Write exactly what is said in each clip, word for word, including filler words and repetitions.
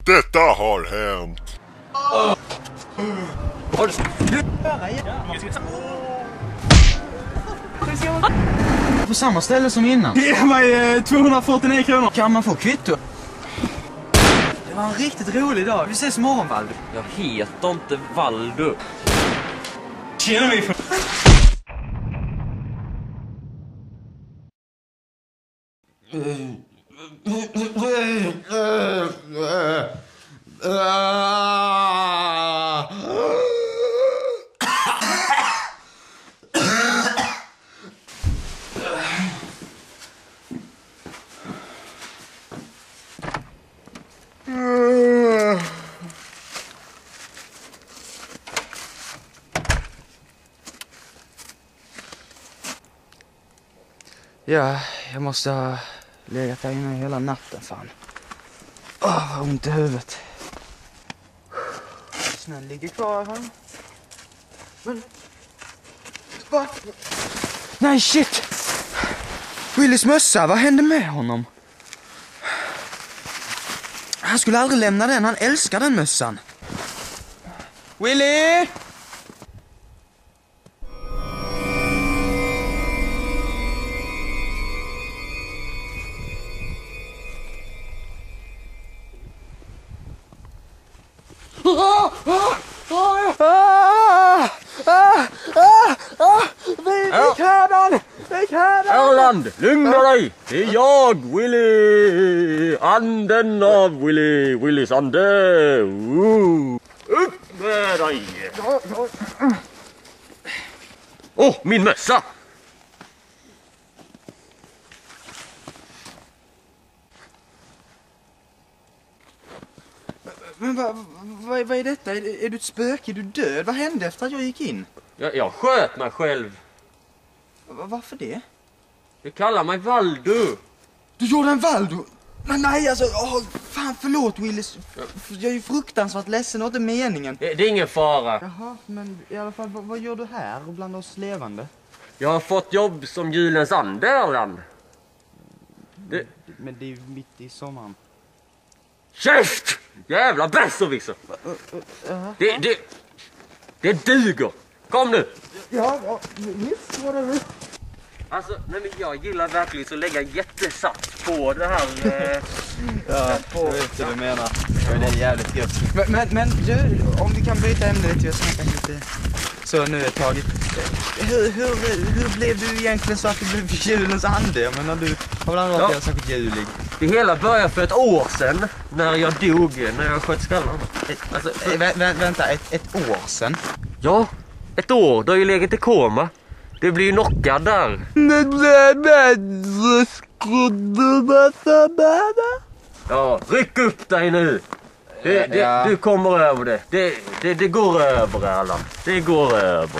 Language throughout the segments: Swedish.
Detta har hänt. Oh. Har du... På samma ställe som innan. Ge mig tvåhundrafyrtionio kronor. Kan man få kvitto? Det var en riktigt rolig dag. Vi ses imorgon, Valdo. Jag heter inte Valdo. Tjena mig för... Ja, jag måste ha legat här inne hela natten, fan. Åh, vad ont i huvudet. Snön ligger kvar här. Men... Va? Nej, shit! Willys mössa, vad hände med honom? Han skulle aldrig lämna den, han älskar den mössan. Willy! Ah! Ah! Ah! Ah! Ah! Ah! Vi fick härdan! Vi härdan! Erland, lugna dig! Det är jag, Willy! Anden av Willy! Willys ande! Uh. Upp med dig! Åh, oh, min mössa! Men vad va, va är detta? Är, är du ett spöke? Är du död? Vad hände efter att jag gick in? Jag, jag sköt mig själv. Va, varför det? Du kallar mig Valdo. Du gjorde en Valdo? Men nej, alltså, åh, fan förlåt Willis. Jag är ju fruktansvärt ledsen och inte meningen. Det, det är ingen fara. Jaha, men i alla fall, vad, vad gör du här bland oss levande? Jag har fått jobb som julens ande, Erland. Det... Men det är ju mitt i sommaren. Käft! Jävla besserwisser! Det, det, det duger! Kom nu! Ja, ja, visst var det visst. Alltså, nej, men jag gillar verkligen så lägga jättesats på det här... Eh, ja, på. Jag vet vad du menar. Ja, det är jävligt gött. Men, men, men du, om vi kan byta ämne lite, jag snackar lite så nu ett tag. Hur, hur, hur blev du egentligen så att du blev julens ande? Jag menar, du har väl aldrig varit ja. särskilt julig? Det hela började för ett år sedan när jag dog, när jag sköt skallen. Alltså, för... Vä vä vänta, ett, ett år sedan? Ja, ett år. Du har ju legat i koma. Du blir ju knockad där. Ja, ryck upp dig nu. Det, det, ja. Du kommer över det. Det, det, det går över, alla. Det går över.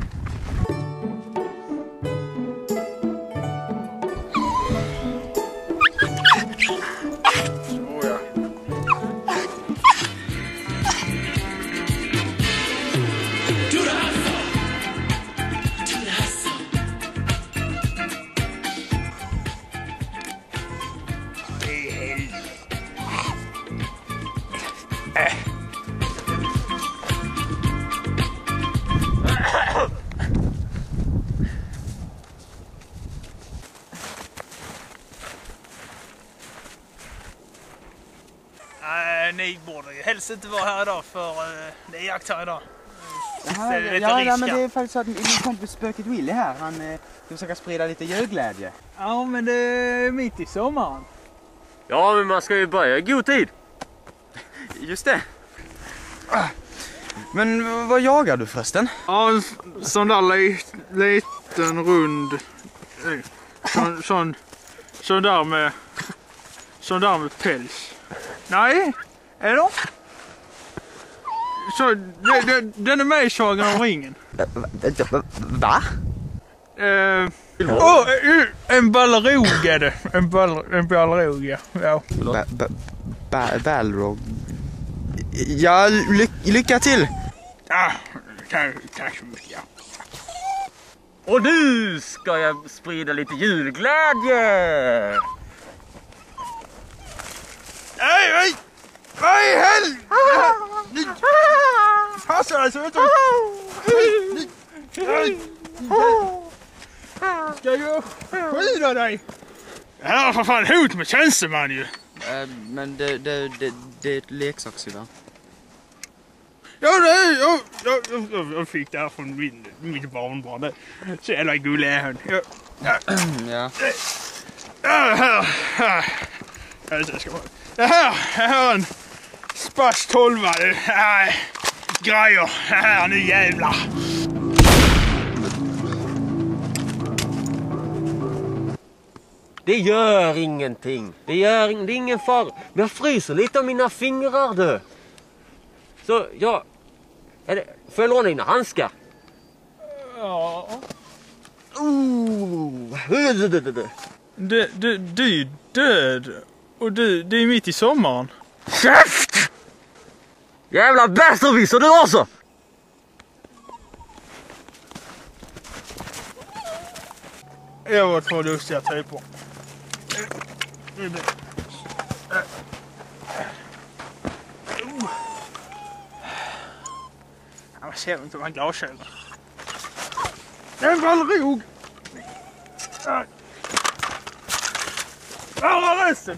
Nej, ni borde ju helst inte vara här idag för uh, det är jakt här idag. Jaha, det är ja, ja, men det är faktiskt så att min kompis spöket Willy här, han eh, försöker sprida lite julglädje. Ja, men det är mitt i sommaren. Ja, men man ska ju börja i god tid. Just det. Men vad jagar du förresten? Ja, sån där li liten rund sån, sån, sån där med sån där med päls. Nej, är det? Så, det, det, den är med i Sagan om ringen. Va? Eh, oh, en ballerog är det. En, ball, en ballerog, ja. ja. Ba, ba, ba, balrog. Ja, ly lycka till! Ah, tack, tack så mycket. Ja. Och nu ska jag sprida lite julglädje! Nej, nej! Vad i helvete? Passa dig så vet du. Ska jag skydda dig? Det här är för fan hot med tjänsteman ju. Äh, men det, det, det, det är ett leksaksgevär. Ja, det är, jag, jag, jag, jag fick det här från min, mitt barnbarn. Så jävla gullig är han. Ja. Ja. Ja. Ja, här, här. Jag ska bara. Det här, det här är en Spass tolva. Det här är grejer. Det här nu jävlar. Det gör ingenting. Det gör ing- det är ingen fara. Men jag fryser lite av mina fingrar du. Så jag... Är det, får jag låna dina handskar? Ja. Oh. Du, du, du är död. Och du, det är mitt i sommaren. Käft! Jävla bässerwisser du också! Jag var två lustiga typer. Jag ser inte vad en glasögon. En vallrog! Var var resten?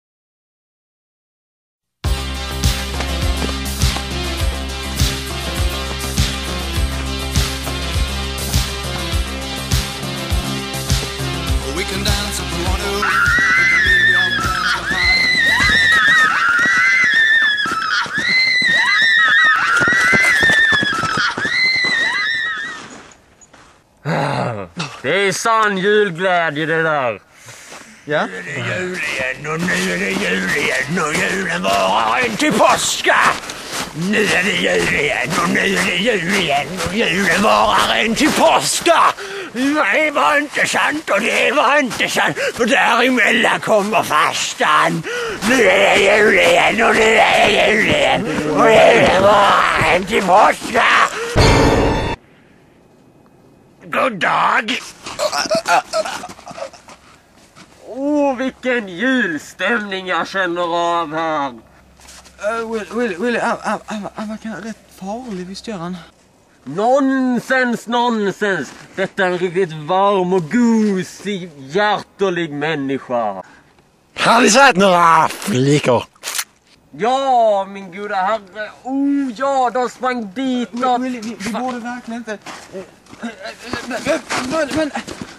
We can dance if we want to. We can leave your friends behind. Det är sann julglädje det där. Ja? Nu är det jul igen och nu är det jul igen och julen varar en till påska. Nu är det jul igen och nu är det jul igen och julen varar en till påska. Nej, det var inte sant och det var inte sant, för däremellan kommer fastan. Nu är det jul igen och nu är det jul igen och julen varar en till påska. God dag! Åh, oh, vilken julstämning jag känner av här. Uh, Will, Will, Will, han, han, han, han verkar rätt farlig, visst gör han? Nonsens, nonsens. Detta är en riktigt varm och gosig, hjärtlig människa. Har ni sett några flickor? Ja, min goda herre. Oh ja, de sprang dit och... Will, vi, vi borde verkligen inte... Men... men, men...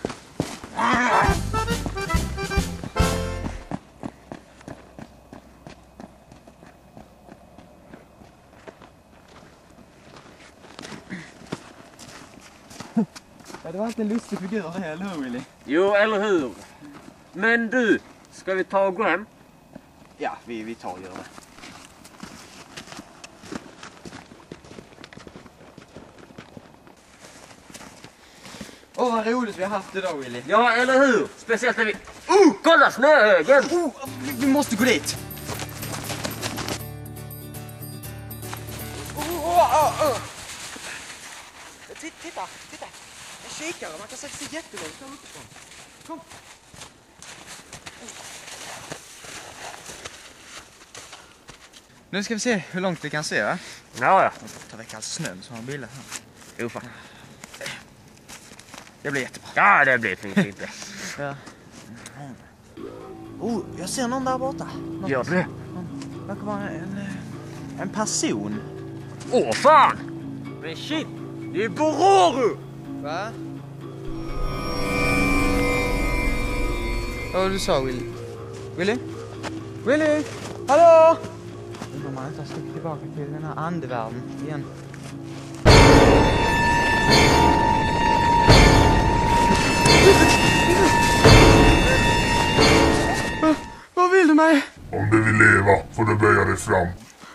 Ja, det var inte en lustig figur det här, eller hur, Willy? Jo, eller hur? Men du, ska vi ta och gå hem? Ja, vi, vi tar och gör det. Åh, oh, vad roligt vi har haft idag, Willy. Ja, eller hur? Speciellt när vi... Oh, kolla snöhögen! Oh, vi, vi måste gå dit. Oh, oh, oh, oh. Titta, titta, titta. En kikare, man kan sätta sig jättelångt fram uppifrån. Kom. Nu ska vi se hur långt vi kan se, va? Ja, ja. Ta väck all snön som har bildat här. Jo, fan. Det blir jättebra. Ja, det blir fint. fint. Ja. Oh, jag ser någon där borta. Någon. Gör det? Någon. Det kan vara en, en person. Åh, fan! Men shit, det är Bororu! Va? Vad var det du sa, Willy? Willy? Willy? Hallå? Undrar om man inte har stuckit tillbaka till den här andevärlden igen. Va? Vad vill du mig? Om du vill leva får du böja dig fram.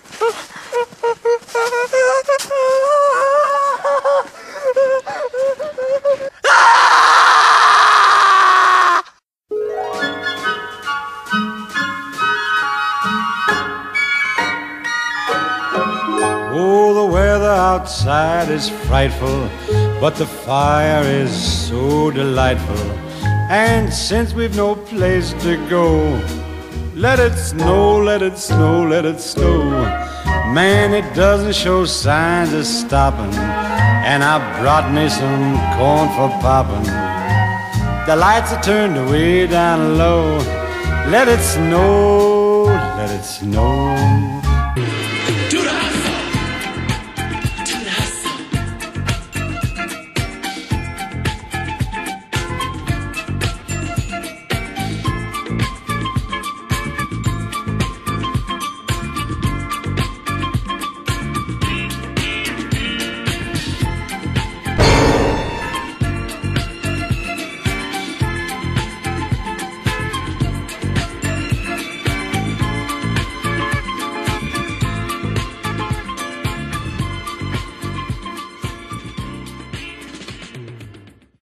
Oh, the weather outside is frightful, but the fire is so delightful. And since we've no place to go, Let it snow, let it snow, let it snow. Man, it doesn't show signs of stopping. And I brought me some corn for popping. The lights are turned way down low. Let it snow, let it snow.